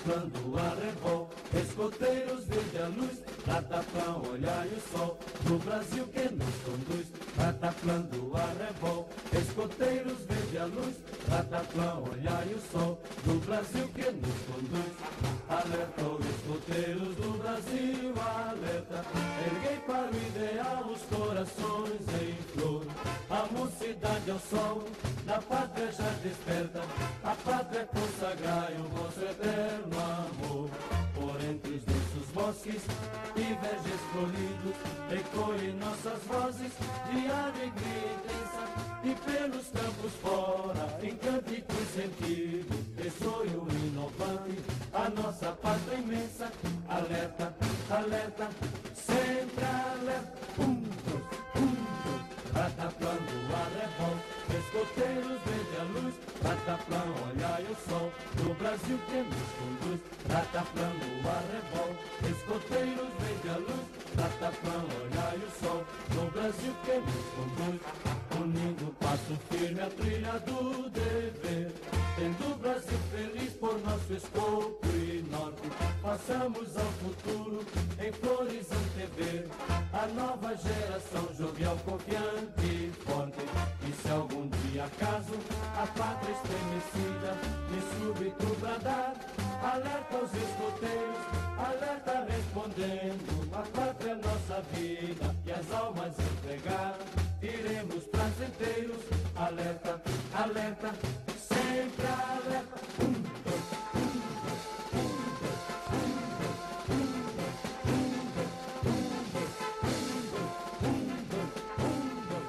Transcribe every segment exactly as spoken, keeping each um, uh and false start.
Rataplando arrebol, escoteiros verde a luz, Rataplã, olhai o sol, do Brasil que nos conduz. Rataplando arrebol, escoteiros verde a luz, Rataplã, olhai o sol, do Brasil que nos conduz. Alerta os escoteiros do Brasil, alerta, erguei para o ideal os corações em flor. A mocidade ao sol, da pátria já desperta, a pátria consagra o vosso eterno amor. Por entre os densos bosques e verges floridos, ecoem nossas vozes de alegria intensa, e pelos campos fora, em cânticos sentidos, ressoe o inovante, a nossa pátria imensa. Alerta, alerta, sempre alerta, um, dois, um, dois, rataplando arrebol, escoteiros verde a luz, Rataplã, olhai o sol, do Brasil que nos conduz. Rataplando arrebol, escoteiros verde a luz, Rataplã, olhai o sol, do Brasil que nos conduz. Unindo passo firme a trilha do dever, tendo o Brasil feliz por nosso escopo e norte, passamos ao futuro em flores antever, a nova geração jovial, confiante e forte. E se algum dia acaso a pátria estremecida de súbito bradar, alerta os escoteiros, alerta respondendo, a pátria é nossa vida e as almas entregar, iremos prazenteiros. Alerta, alerta, sempre alerta, um, dois, um, dois, um, dois, um, dois, um, dois, um, dois, um, dois, um, dois, um, dois,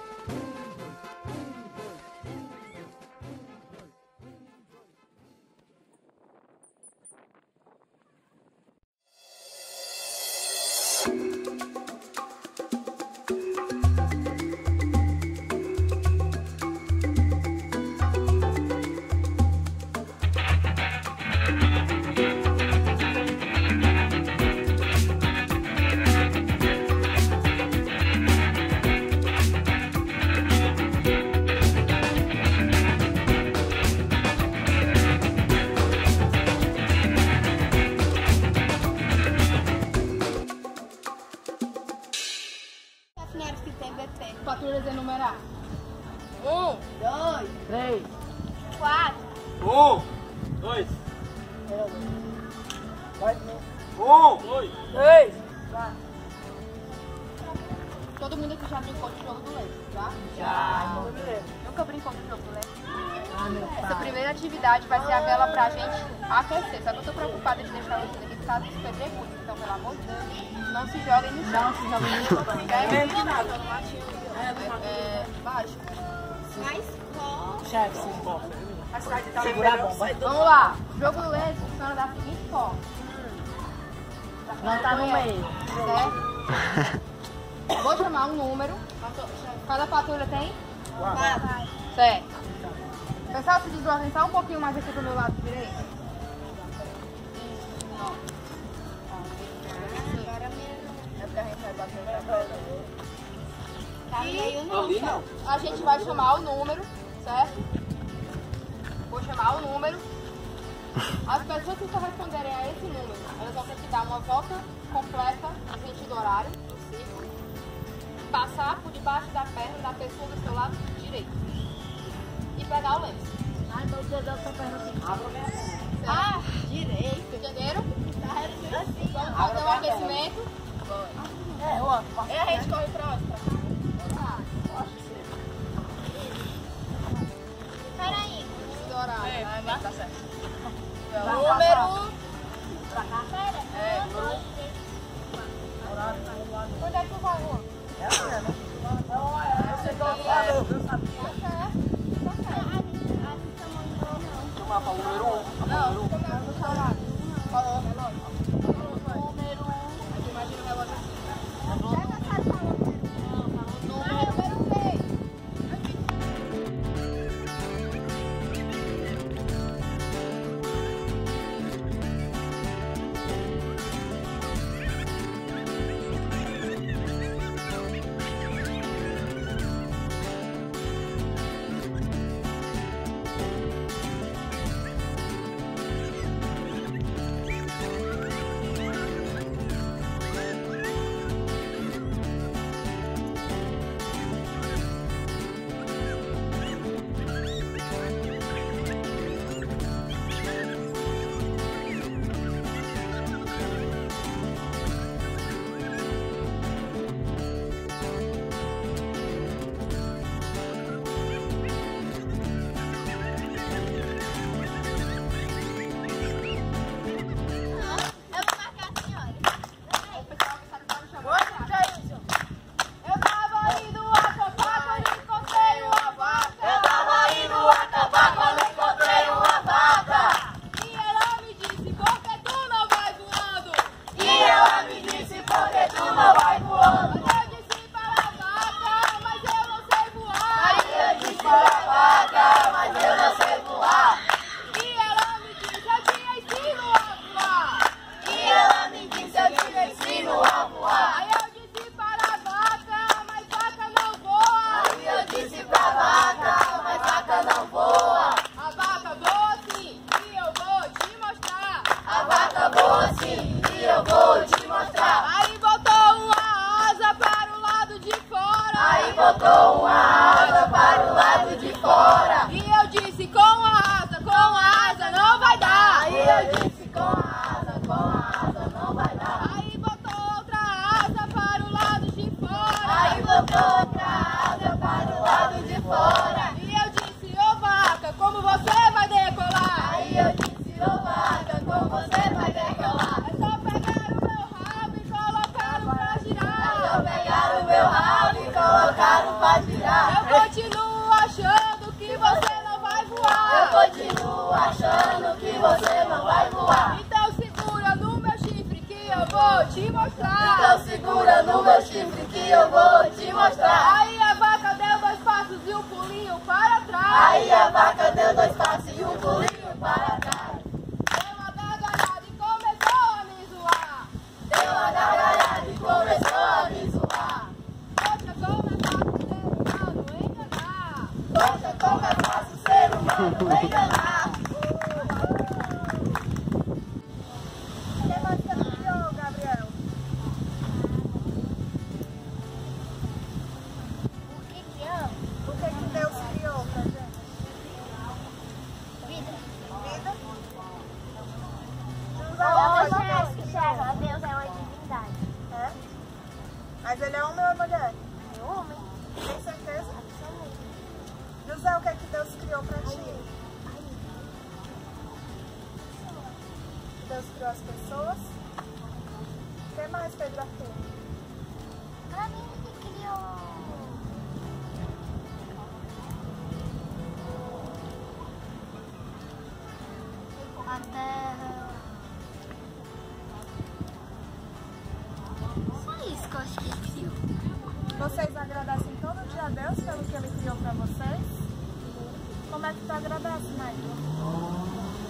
Patrulhas enumerar. Um, dois, três, quatro, um, dois, um, dois, três. Todo mundo aqui já brincou de jogo do leite, já? Já. Nunca brincou de jogo do leite? Ah, meu Essa pai. primeira atividade vai ser aquela pra gente aquecer. Só que eu tô preocupada de deixar vocês aqui por causa dos pedregulhos. Então, pelo amor de Deus, não se joguem no chão. Não se joguem no chão. É, baixo. Chefe, se importa. Segura a bomba. Vamos lá. O jogo do leite funciona da seguinte forma. Não tá no meio. Certo? Vou chamar um número. Cada patrulha tem? Quatro. Certo. Pessoal, se deslocem só um pouquinho mais aqui pro meu lado direito. É porque a gente vai bater Ali não. a gente vai chamar o número, certo? Vou chamar o número. As pessoas que só responderem a esse número, elas vão ter que dar uma volta completa no sentido horário, no círculo, passar por debaixo da perna da pessoa do seu lado direito e pegar o lenço. Ai, meu Deus, eu tô perna assim. Abra minha perna. Ah, direito. Entenderam? Vamos fazer um aquecimento. É, ó. E a gente corre pra onde? Pra cá? Peraí. Do horário. É, tá certo. Número. Pra cá. É, grupo. Onde é que tu vai, Juan? É a perna. Eu sei que eu falei, eu sabia. Tá certo. Tá certo. Chamar pra o número um. Não, não tô no salário. Falou, relógio. Número um. Imagina o relógio assim. Número três. ano que você não vai voar. Então segura no meu chifre que eu vou te mostrar. Então segura no meu chifre que eu vou te mostrar. Aí a vaca deu dois passos e um pulinho para trás. Aí a vaca deu dois passos e um pulinho para trás. Deu uma gargalhada e começou a me zoar. Deu uma gargalhada e começou a me zoar. Poxa, como é fácil ser humano enganar. Poxa, como é fácil ser humano enganar. O que mais você criou, Gabriel? O que criou? O que que Deus criou pra gente? Vida. Vida? José, Deus, Deus é uma divindade. É? Mas ele é homem ou é mulher? É homem. Tem certeza? Absoluto. José, o que é que Deus criou pra ti? Deus criou as pessoas. O que mais, Pedro Arthur? Pra mim, ele criou. A terra. Só isso que eu acho que ele criou. Vocês agradecem todo dia a Deus pelo que Ele criou pra vocês? Como é que tu agradece, Michael?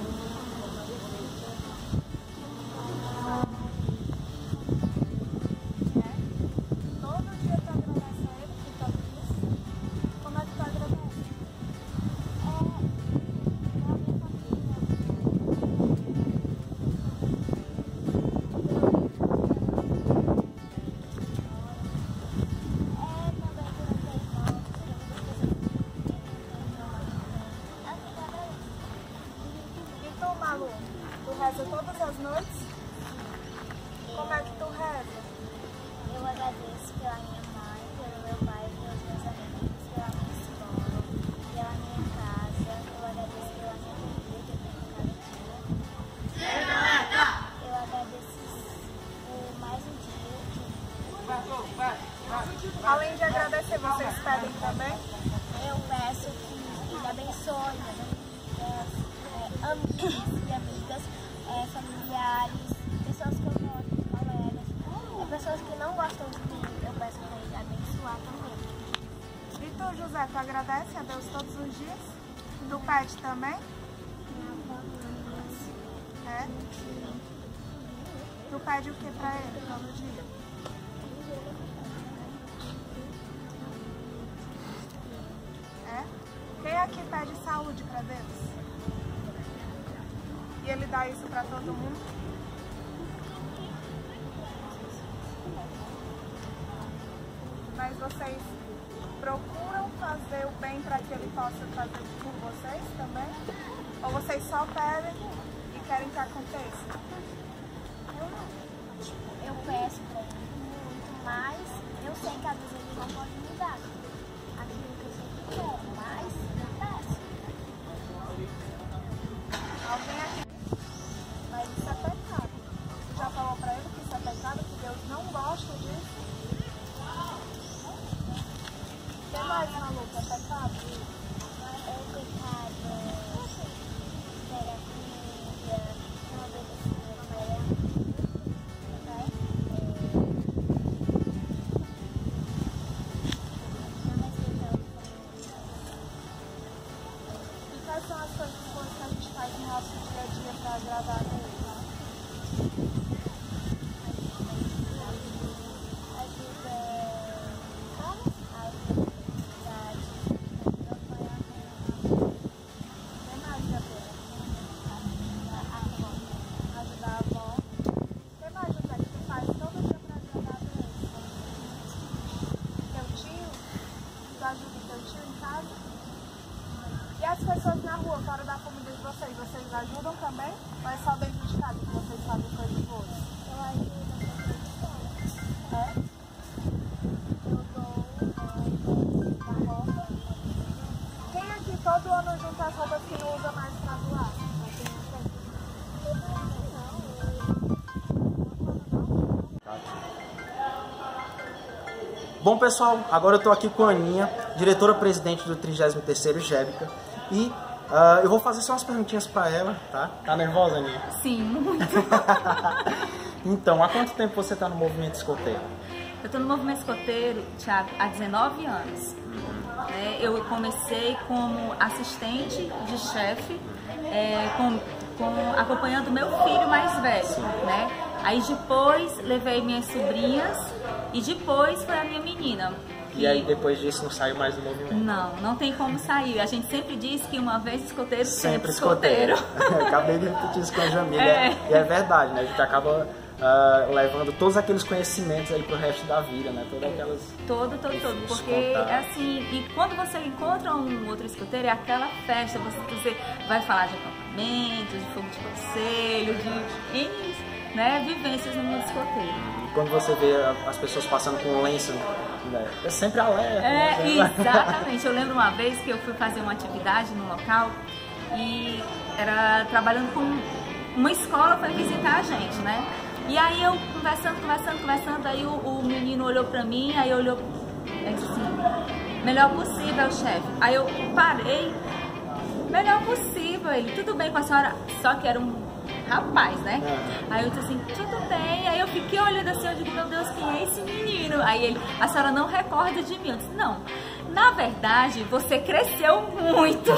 Todo dia tu agradece a Ele por causa disso? Como é que tu agradece? E tu, Malu? Tu reza todas as noites? Como é que tu reza? Eu agradeço pela minha mãe, pelo meu pai, pelos meus amigos, pela minha escola, pela minha casa. Eu agradeço pela minha família que eu tenho cada dia. Eu agradeço por mais um dia. Além de agradecer, vocês pedem também? Eu peço que Ele abençoe minhas amigas, é, amigos e amigas, é, familiares, pessoas que eu gosto, colegas, é, pessoas que não gostam de mim. Eu peço para Ele abençoar também. E tu, José, tu agradece a Deus todos os dias? Tu pede também? É? Tu pede o que pra Ele todo dia? É? Quem aqui pede saúde pra Deus? E Ele dá isso pra todo mundo? Mas vocês procuram fazer o bem para que Ele possa fazer por vocês também? Ou vocês só pedem e querem que aconteça? Eu peço para Ele muito, mas eu sei que às vezes Ele não pode me dar aquilo que eu sempre quero, mas eu peço. Alguém aqui? Mas isso é pecado. Tu já falou pra Ele que isso é pecado, que Deus não gosta disso? O que mais, Malu, que é pecado? É pecado, pegar comida, não obedecer meu pai, né? Não respeitar o E quais são as coisas boas que a gente faz no nosso dia a dia para agradar a Deus? ajuda a cidade, o O que mais, Gabriel? Ajudar a avó. O que mais, José, que tu faz todo dia para agradar a Deus? Teu tio? Tu ajuda o teu tio em casa? E as pessoas na rua, fora da família de vocês, vocês ajudam também? Ou é só dentro de casa que vocês fazem coisas boas? Eu ajudo a É? eu dou a roupa. Quem aqui todo ano junta as roupas que não usa mais pra doar? Bom, pessoal, agora eu estou aqui com a Aninha, diretora-presidente do trigésimo terceiro Gébica, e Uh, eu vou fazer só umas perguntinhas pra ela, tá? Tá nervosa, Aninha? Sim, muito. Então, há quanto tempo você tá no movimento escoteiro? Eu tô no movimento escoteiro, Thiago, há dezenove anos. É, eu comecei como assistente de chefe, é, com, com, acompanhando meu filho mais velho, né? Aí depois levei minhas sobrinhas e depois foi a minha menina. E aí depois disso não saiu mais do movimento? Não, não tem como sair. A gente sempre diz que uma vez escoteiro, sempre, sempre escoteiro. escoteiro. Acabei de repetir isso com a Jamila. É. E é verdade, né? A gente acaba uh, levando todos aqueles conhecimentos aí pro resto da vida, né? Todas aquelas... Todo, todo, todo. Porque é assim, e quando você encontra um outro escoteiro, é aquela festa, você, você vai falar de acampamento, de fogo de conselho, de N, né, vivências no mundo escoteiro. E quando você vê as pessoas passando com lenço, né? É sempre alerta. É, né? exatamente. Eu lembro uma vez que eu fui fazer uma atividade no local e era trabalhando com uma escola para visitar a gente, né? E aí eu conversando, conversando, conversando, aí o, o menino olhou pra mim, aí olhou e disse assim, melhor possível, chefe. Aí eu parei, melhor possível, ele, tudo bem com a senhora, só que era um rapaz, né? Uhum. Aí eu disse assim, tudo bem. Aí eu fiquei olhando assim, eu digo, meu Deus, quem é esse menino? Aí ele, a senhora não recorda de mim? Eu disse, não, na verdade, você cresceu muito.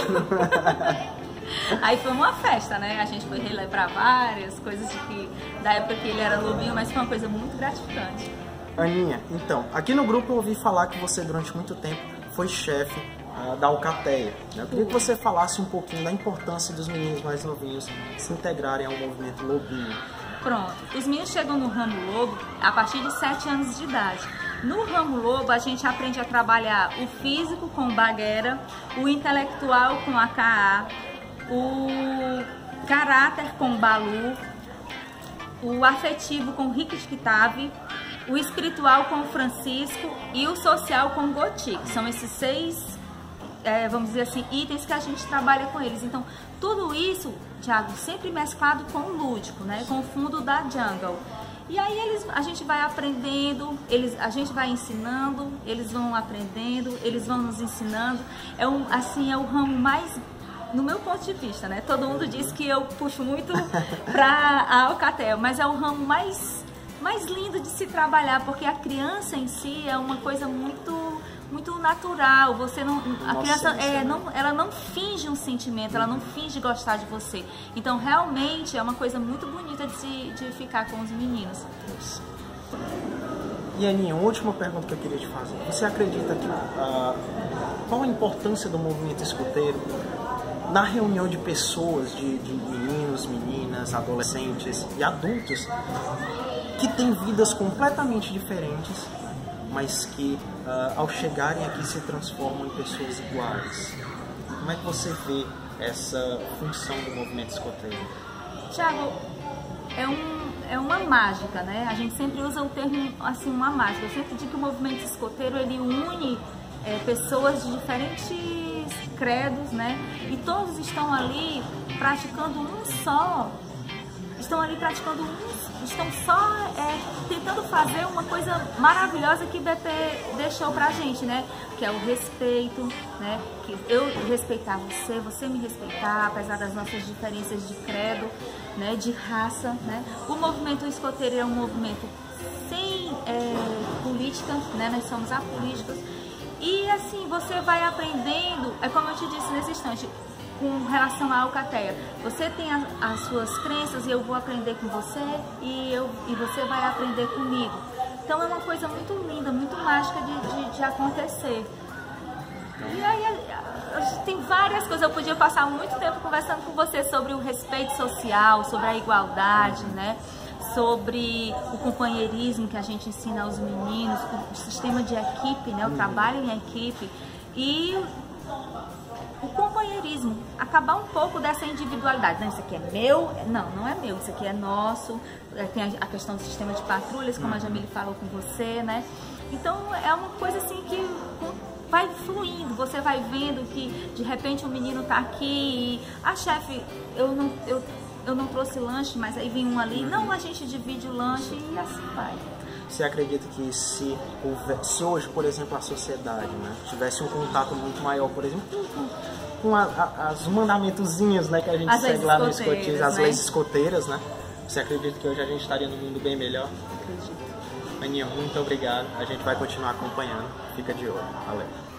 Aí foi uma festa, né? A gente foi relembrar várias coisas de que, da época que ele era lobinho, mas foi uma coisa muito gratificante. Aninha, então, aqui no grupo eu ouvi falar que você durante muito tempo foi chefe uh, da Alcateia. Né? Eu queria que você falasse um pouquinho da importância dos meninos mais novinhos se integrarem ao movimento lobinho. Pronto, os meninos chegam no ramo lobo a partir de sete anos de idade. No ramo lobo a gente aprende a trabalhar o físico com baguera, o intelectual com a K A, o caráter com balu, o afetivo com Rikikitavi, o espiritual com Francisco e o social com Goti. São esses seis, é, vamos dizer assim, itens que a gente trabalha com eles. Então, tudo isso, Thiago, sempre mesclado com o lúdico, né? Com o fundo da jungle. E aí eles, a gente vai aprendendo, eles, a gente vai ensinando, eles vão aprendendo, eles vão nos ensinando. É um, assim, é o ramo mais, no meu ponto de vista, né? Todo mundo diz que eu puxo muito para a Alcateia, mas é o ramo mais, mais lindo de se trabalhar, porque a criança em si é uma coisa muito, muito natural. Você não, a criança é, não, ela não finge um sentimento, ela não finge gostar de você. Então realmente é uma coisa muito bonita de, se, de ficar com os meninos. E Aninha, uma última pergunta que eu queria te fazer. Você acredita que uh, qual a importância do movimento escoteiro na reunião de pessoas, de, de meninos, meninas, adolescentes e adultos que têm vidas completamente diferentes, mas que uh, ao chegarem aqui se transformam em pessoas iguais? Como é que você vê essa função do movimento escoteiro? Thiago, é, um, é uma mágica, né? A gente sempre usa o termo assim, uma mágica. Eu sempre digo que o movimento escoteiro ele une é, pessoas de diferentes credos, né? E todos estão ali praticando um só, estão ali praticando um, estão só é, tentando fazer uma coisa maravilhosa que B P deixou pra gente, né? Que é o respeito, né? Que eu respeitar você, você me respeitar, apesar das nossas diferenças de credo, né? De raça, né? O movimento escoteiro é um movimento sem é, política, né? Nós somos apolíticos. E assim, você vai aprendendo, é como eu te disse nesse instante, com relação à Alcateia. Você tem a, as suas crenças e eu vou aprender com você e, eu, e você vai aprender comigo. Então é uma coisa muito linda, muito mágica de, de, de acontecer. E aí tem várias coisas, eu podia passar muito tempo conversando com você sobre o respeito social, sobre a igualdade, né? Sobre o companheirismo que a gente ensina aos meninos, o sistema de equipe, né? O trabalho em equipe e o companheirismo, acabar um pouco dessa individualidade. Não, isso aqui é meu, não, não é meu, isso aqui é nosso. Tem a questão do sistema de patrulhas, como a Jamile falou com você, né? Então é uma coisa assim que vai fluindo, você vai vendo que de repente o menino tá aqui e a chefe, eu não, eu, eu não trouxe lanche, mas aí vem um ali, não, a gente divide o lanche e assim vai. Você acredita que se, houver, se hoje, por exemplo, a sociedade, né, tivesse um contato muito maior, por exemplo, com, com a, a, as mandamentozinhos, né, que a gente As segue lá no escoteiras, escotismo, as né? leis escoteiras, né? Você acredita que hoje a gente estaria num mundo bem melhor? Acredito. Aninha, muito obrigado. A gente vai continuar acompanhando. Fica de olho. Valeu.